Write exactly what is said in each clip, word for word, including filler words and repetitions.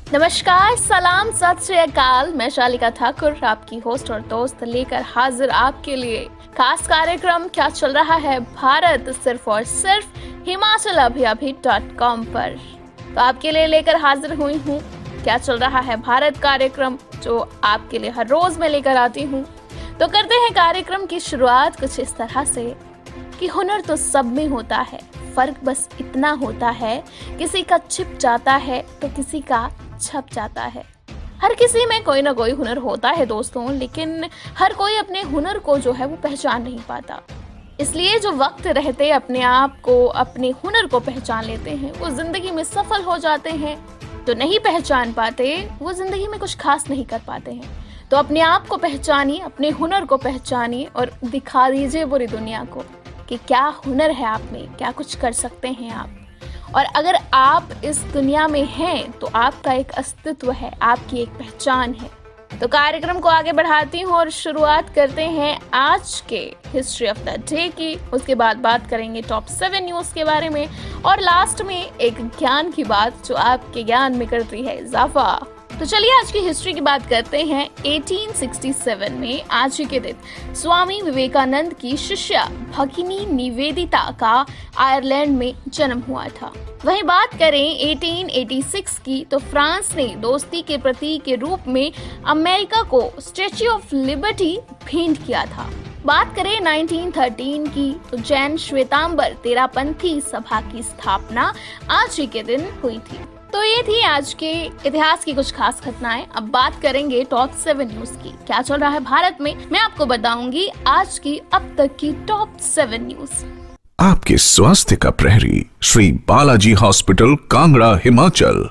नमस्कार, सलाम, सत श्री अकाल। मैं शालिका ठाकुर, आपकी होस्ट और दोस्त, लेकर हाजिर आपके लिए खास कार्यक्रम क्या चल रहा है भारत, सिर्फ और सिर्फ हिमाचल अभी अभी डॉट कॉम पर। तो आपके लिए लेकर हाजिर हुई हूँ क्या चल रहा है भारत कार्यक्रम, जो आपके लिए हर रोज मैं लेकर आती हूँ। तो करते हैं कार्यक्रम की शुरुआत कुछ इस तरह से कि हुनर तो सब में होता है, फर्क बस इतना होता है किसी का छिप जाता है तो किसी का छप जाता है। हर किसी में कोई ना कोई हुनर होता है दोस्तों, लेकिन हर कोई अपने हुनर को जो है वो पहचान नहीं पाता। इसलिए जो वक्त रहते अपने आप को, अपने हुनर को पहचान लेते हैं, वो जिंदगी में सफल हो जाते हैं। जो नहीं पहचान पाते वो जिंदगी में कुछ खास नहीं कर पाते हैं। तो अपने आप को पहचानिए, अपने हुनर को पहचानिए और दिखा दीजिए पूरी दुनिया को कि क्या हुनर है आप में, क्या कुछ कर सकते हैं आप। और अगर आप इस दुनिया में हैं तो आपका एक अस्तित्व है, आपकी एक पहचान है। तो कार्यक्रम को आगे बढ़ाती हूँ और शुरुआत करते हैं आज के हिस्ट्री ऑफ द डे की। उसके बाद बात करेंगे टॉप सेवन न्यूज के बारे में और लास्ट में एक ज्ञान की बात जो आपके ज्ञान में करती है इजाफा। तो चलिए आज की हिस्ट्री की बात करते हैं। अठारह सौ सरसठ में आज ही के दिन स्वामी विवेकानंद की शिष्या भगिनी निवेदिता का आयरलैंड में जन्म हुआ था। वहीं बात करें अठारह सौ छियासी की, तो फ्रांस ने दोस्ती के प्रतीक के रूप में अमेरिका को स्टैच्यू ऑफ लिबर्टी भेंट किया था। बात करें उन्नीस सौ तेरह की, तो जैन श्वेतांबर तेरापंथी सभा की स्थापना आज ही के दिन हुई थी। तो ये थी आज के इतिहास की कुछ खास घटनाएं। अब बात करेंगे टॉप सेवन न्यूज की, क्या चल रहा है भारत में। मैं आपको बताऊंगी आज की अब तक की टॉप सेवन न्यूज। आपके स्वास्थ्य का प्रहरी श्री बालाजी हॉस्पिटल, कांगड़ा, हिमाचल।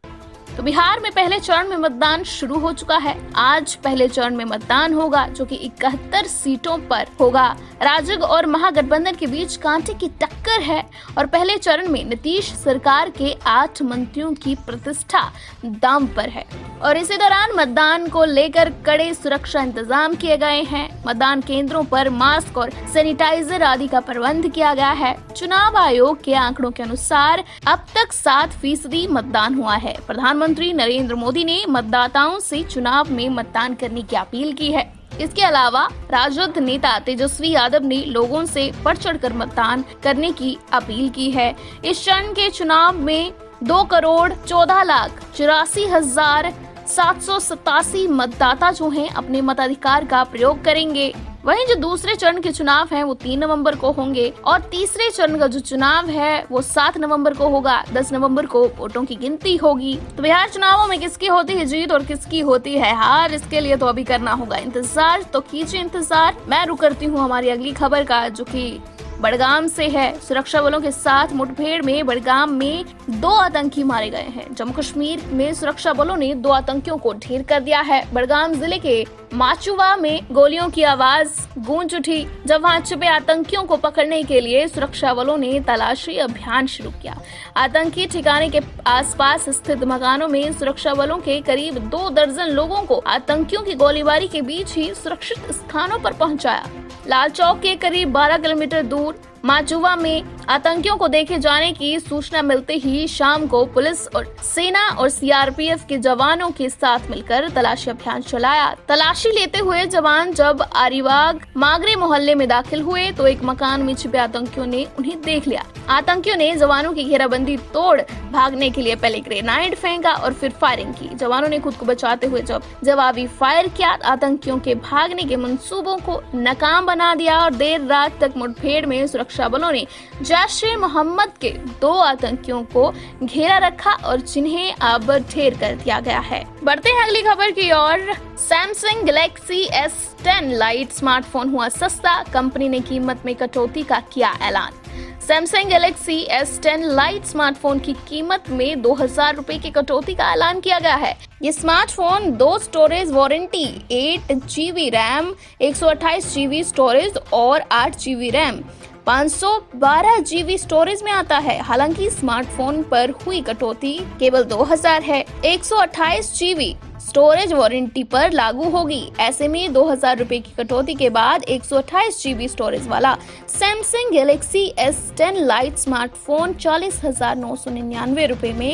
तो बिहार में पहले चरण में मतदान शुरू हो चुका है। आज पहले चरण में मतदान होगा जो कि इकहत्तर सीटों पर होगा। राजग और महागठबंधन के बीच कांटे की टक्कर है और पहले चरण में नीतीश सरकार के आठ मंत्रियों की प्रतिष्ठा दांव पर है। और इसी दौरान मतदान को लेकर कड़े सुरक्षा इंतजाम किए गए हैं। मतदान केंद्रों पर मास्क और सैनिटाइजर आदि का प्रबंध किया गया है। चुनाव आयोग के आंकड़ों के अनुसार अब तक सात फीसदी मतदान हुआ है। प्रधानमंत्री नरेंद्र मोदी ने मतदाताओं से चुनाव में मतदान करने की अपील की है। इसके अलावा राजद नेता तेजस्वी यादव ने लोगों से बढ़ चढ़ कर मतदान करने की अपील की है। इस चरण के चुनाव में दो करोड़ चौदह लाख चौरासी हजार सात सौ सतासी मतदाता जो हैं अपने मताधिकार का प्रयोग करेंगे। वहीं जो दूसरे चरण के चुनाव हैं वो तीन नवंबर को होंगे और तीसरे चरण का जो चुनाव है वो सात नवंबर को होगा। दस नवंबर को वोटों की गिनती होगी। तो बिहार चुनावों में किसकी होती है जीत और किसकी होती है हार, इसके लिए तो अभी करना होगा इंतजार। तो कीजिए इंतजार। मैं रुक करती हूँ हमारी अगली खबर का, जो कि बड़गाम से है। सुरक्षा बलों के साथ मुठभेड़ में बड़गाम में दो आतंकी मारे गए हैं। जम्मू कश्मीर में सुरक्षा बलों ने दो आतंकियों को ढेर कर दिया है। बड़गाम जिले के माचुवा में गोलियों की आवाज गूंज उठी जब वहां छिपे आतंकियों को पकड़ने के लिए सुरक्षा बलों ने तलाशी अभियान शुरू किया। आतंकी ठिकाने के आसपास स्थित मकानों में सुरक्षा बलों के करीब दो दर्जन लोगों को आतंकियों की गोलीबारी के बीच ही सुरक्षित स्थानों पर पहुंचाया। लाल चौक के करीब बारह किलोमीटर दूर माचुवा में आतंकियों को देखे जाने की सूचना मिलते ही शाम को पुलिस और सेना और सीआरपीएफ के जवानों के साथ मिलकर तलाशी अभियान चलाया। तलाशी लेते हुए जवान जब आरीबाग मागरे मोहल्ले में दाखिल हुए तो एक मकान में छिपे आतंकियों ने उन्हें देख लिया। आतंकियों ने जवानों की घेराबंदी तोड़ भागने के लिए पहले ग्रेनाइड फेंका और फिर फायरिंग की। जवानों ने खुद को बचाते हुए जब जवाबी फायर किया, आतंकियों के भागने के मंसूबों को नाकाम बना दिया और देर रात तक मुठभेड़ में सुरक्षा बलों ने जैश-ए मोहम्मद के दो आतंकियों को घेरा रखा और जिन्हें अब ढेर कर दिया गया है। बढ़ते हैं अगली खबर की ओर। Samsung Galaxy S ten lite smartphone हुआ सस्ता, कंपनी ने कीमत में कटौती का किया ऐलान। Samsung Galaxy S ten lite smartphone की कीमत में दो हजार रुपए की कटौती का ऐलान किया गया है। ये स्मार्टफोन दो स्टोरेज वारंटी, आठ जीबी रैम, एक सौ अट्ठाईस जीबी स्टोरेज और आठ जीबी रैम, पाँच सौ बारह जीबी स्टोरेज में आता है। हालांकि स्मार्टफोन पर हुई कटौती केवल दो हजार है। एक सौ अट्ठाईस जीबी स्टोरेज वारंटी पर लागू होगी। ऐसे में दो हजार रुपए की कटौती के बाद एक सौ अट्ठाईस जीबी स्टोरेज वाला Samsung Galaxy S ten lite smartphone चालीस हजार नौ सौ निन्यानवे रुपए में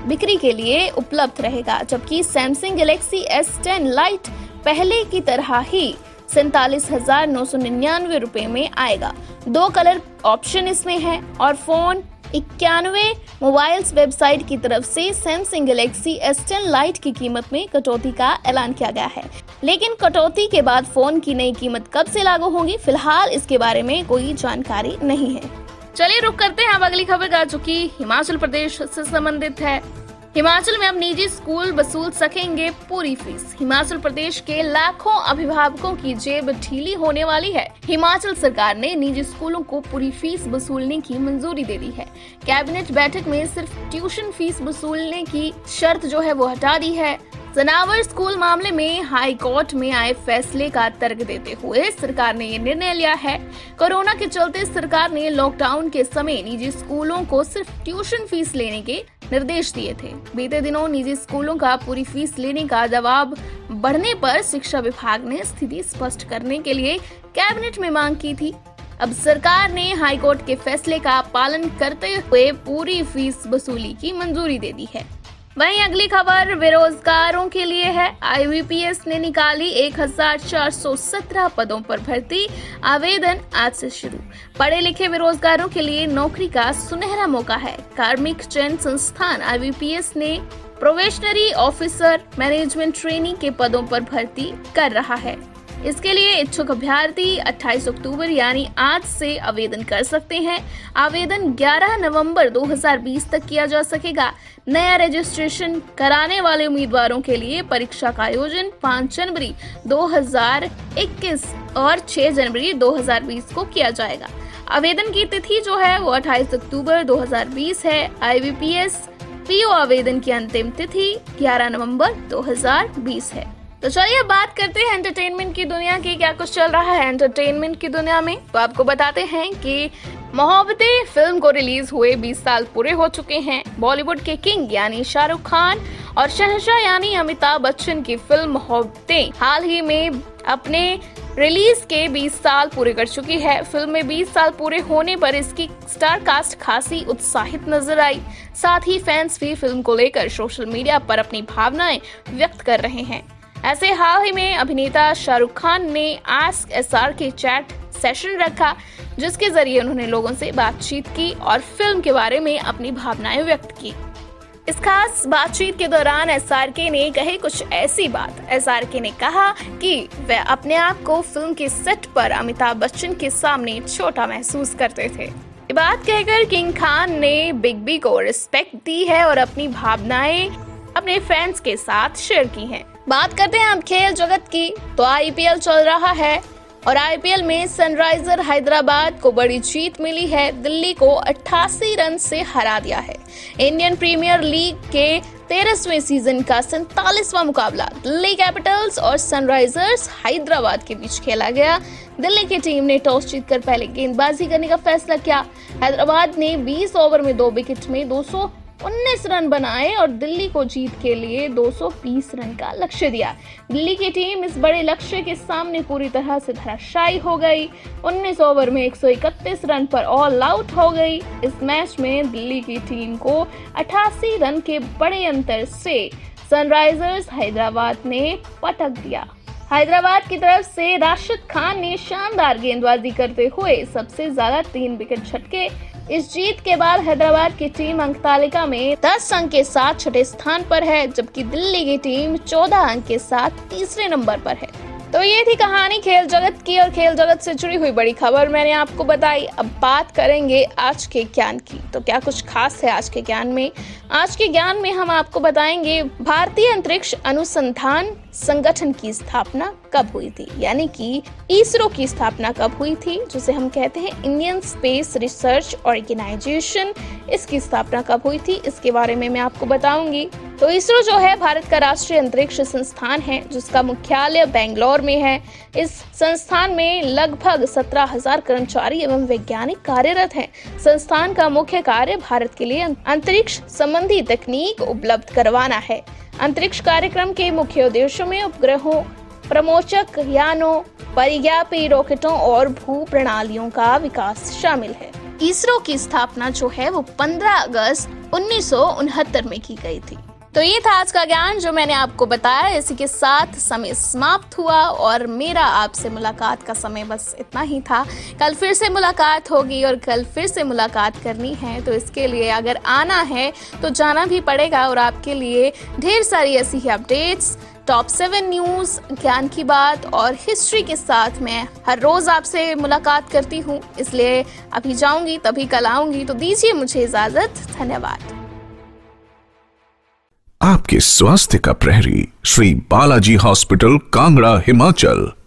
बिक्री के लिए उपलब्ध रहेगा, जबकि Samsung Galaxy S ten lite पहले की तरह ही सैतालीस हजार नौ सौ निन्यानवे रुपए में आएगा। दो कलर ऑप्शन इसमें है और फोन इक्यानवे मोबाइल्स वेबसाइट की तरफ से Samsung Galaxy S ten lite की कीमत में कटौती का ऐलान किया गया है, लेकिन कटौती के बाद फोन की नई कीमत कब से लागू होगी, फिलहाल इसके बारे में कोई जानकारी नहीं है। चलिए रुक करते हैं अब अगली खबर का, जो कि हिमाचल प्रदेश से संबंधित है। हिमाचल में अब निजी स्कूल वसूल सकेंगे पूरी फीस। हिमाचल प्रदेश के लाखों अभिभावकों की जेब ढीली होने वाली है। हिमाचल सरकार ने निजी स्कूलों को पूरी फीस वसूलने की मंजूरी दे दी है। कैबिनेट बैठक में सिर्फ ट्यूशन फीस वसूलने की शर्त जो है वो हटा दी है। जनावर स्कूल मामले में हाई कोर्ट में आए फैसले का तर्क देते हुए सरकार ने ये निर्णय लिया है। कोरोना के चलते सरकार ने लॉकडाउन के समय निजी स्कूलों को सिर्फ ट्यूशन फीस लेने के निर्देश दिए थे। बीते दिनों निजी स्कूलों का पूरी फीस लेने का दबाव बढ़ने पर शिक्षा विभाग ने स्थिति स्पष्ट करने के लिए कैबिनेट में मांग की थी। अब सरकार ने हाईकोर्ट के फैसले का पालन करते हुए पूरी फीस वसूली की मंजूरी दे दी है। वहीं अगली खबर बेरोजगारों के लिए है। आई बी पी एस ने निकाली एक हजार चार सौ सत्रह पदों पर भर्ती, आवेदन आज से शुरू। पढ़े लिखे बेरोजगारों के लिए नौकरी का सुनहरा मौका है। कार्मिक चयन संस्थान आई बी पी एस ने प्रोबेशनरी ऑफिसर मैनेजमेंट ट्रेनी के पदों पर भर्ती कर रहा है। इसके लिए इच्छुक अभ्यर्थी अट्ठाईस अक्टूबर यानी आज से आवेदन कर सकते हैं। आवेदन ग्यारह नवंबर दो हज़ार बीस तक किया जा सकेगा। नया रजिस्ट्रेशन कराने वाले उम्मीदवारों के लिए परीक्षा का आयोजन पाँच जनवरी दो हज़ार इक्कीस और छह जनवरी दो हज़ार बीस को किया जाएगा। आवेदन की तिथि जो है वो अट्ठाईस अक्टूबर दो हज़ार बीस है। I B P S P O आवेदन की अंतिम तिथि ग्यारह नवंबर दो हज़ार बीस है। तो चलिए बात करते हैं एंटरटेनमेंट की दुनिया की, क्या कुछ चल रहा है एंटरटेनमेंट की दुनिया में। तो आपको बताते हैं कि मोहब्बतें फिल्म को रिलीज हुए बीस साल पूरे हो चुके हैं। बॉलीवुड के किंग यानी शाहरुख खान और शहंशाह यानी अमिताभ बच्चन की फिल्म मोहब्बतें हाल ही में अपने रिलीज के बीस साल पूरे कर चुकी है। फिल्म में बीस साल पूरे होने पर इसकी स्टार कास्ट खासी उत्साहित नजर आई। साथ ही फैंस भी फिल्म को लेकर सोशल मीडिया पर अपनी भावनाएं व्यक्त कर रहे हैं। ऐसे हाल ही में अभिनेता शाहरुख खान ने ask S R K chat session रखा, जिसके जरिए उन्होंने लोगों से बातचीत की और फिल्म के बारे में अपनी भावनाएं व्यक्त की। इस खास बातचीत के दौरान एस आर के ने कही कुछ ऐसी बात। एस आर के ने कहा कि वह अपने आप को फिल्म के सेट पर अमिताभ बच्चन के सामने छोटा महसूस करते थे। ये बात कहकर किंग खान ने बिग बी को रिस्पेक्ट दी है और अपनी भावनाएं अपने फैंस के साथ शेयर की हैं। बात करते हैं अब खेल जगत की। तो आई पी एल चल रहा है और आई पी एल में सनराइजर हैदराबाद को बड़ी जीत मिली है। दिल्ली को अट्ठासी रन से हरा दिया है। इंडियन प्रीमियर लीग के तेरहवें सीजन का सैतालीसवां मुकाबला दिल्ली कैपिटल्स और सनराइजर्स हैदराबाद के बीच खेला गया। दिल्ली की टीम ने टॉस जीतकर पहले गेंदबाजी करने का फैसला किया। हैदराबाद ने बीस ओवर में दो विकेट में दो सौ उन्नीस रन बनाए और दिल्ली को जीत के लिए दो सौ बीस रन का लक्ष्य दिया। दिल्ली की टीम इस बड़े लक्ष्य के सामने पूरी तरह से धराशायी हो गई। उन्नीस ओवर में एक सौ इकतीस रन पर ऑल आउट हो गई। इस मैच में दिल्ली की टीम को अठासी रन के बड़े अंतर से सनराइजर्स हैदराबाद ने पटक दिया। हैदराबाद की तरफ से राशिद खान ने शानदार गेंदबाजी करते हुए सबसे ज्यादा तीन विकेट झटके। इस जीत के बाद हैदराबाद की टीम अंक तालिका में दस अंक के साथ छठे स्थान पर है, जबकि दिल्ली की टीम चौदह अंक के साथ तीसरे नंबर पर है। तो ये थी कहानी खेल जगत की और खेल जगत से जुड़ी हुई बड़ी खबर मैंने आपको बताई। अब बात करेंगे आज के ज्ञान की। तो क्या कुछ खास है आज के ज्ञान में? आज के ज्ञान में हम आपको बताएंगे भारतीय अंतरिक्ष अनुसंधान संगठन की स्थापना कब हुई थी, यानी कि इसरो की स्थापना कब हुई थी, जिसे हम कहते हैं इंडियन स्पेस रिसर्च ऑर्गेनाइजेशन। इसकी स्थापना कब हुई थी, इसके बारे में मैं आपको बताऊंगी। तो इसरो जो है भारत का राष्ट्रीय अंतरिक्ष संस्थान है, जिसका मुख्यालय बेंगलोर में है। इस संस्थान में लगभग सत्रह हजार कर्मचारी एवं वैज्ञानिक कार्यरत हैं। संस्थान का मुख्य कार्य भारत के लिए अंतरिक्ष संबंधी तकनीक उपलब्ध करवाना है। अंतरिक्ष कार्यक्रम के मुख्य उद्देश्यों में उपग्रहों, प्रमोचक यानों, परिज्ञापी रॉकेटों और भू प्रणालियों का विकास शामिल है। इसरो की स्थापना जो है वो पंद्रह अगस्त उन्नीस सौ उनहत्तर में की गई थी। तो ये था आज का ज्ञान जो मैंने आपको बताया। इसी के साथ समय समाप्त हुआ और मेरा आपसे मुलाकात का समय बस इतना ही था। कल फिर से मुलाकात होगी और कल फिर से मुलाकात करनी है, तो इसके लिए अगर आना है तो जाना भी पड़ेगा। और आपके लिए ढेर सारी ऐसी ही अपडेट्स, टॉप सेवन न्यूज़, ज्ञान की बात और हिस्ट्री के साथ मैं हर रोज आपसे मुलाकात करती हूँ। इसलिए अभी जाऊंगी तभी कल आऊंगी, तो दीजिए मुझे इजाजत। धन्यवाद। आपके स्वास्थ्य का प्रहरी श्री बालाजी हॉस्पिटल, कांगड़ा, हिमाचल।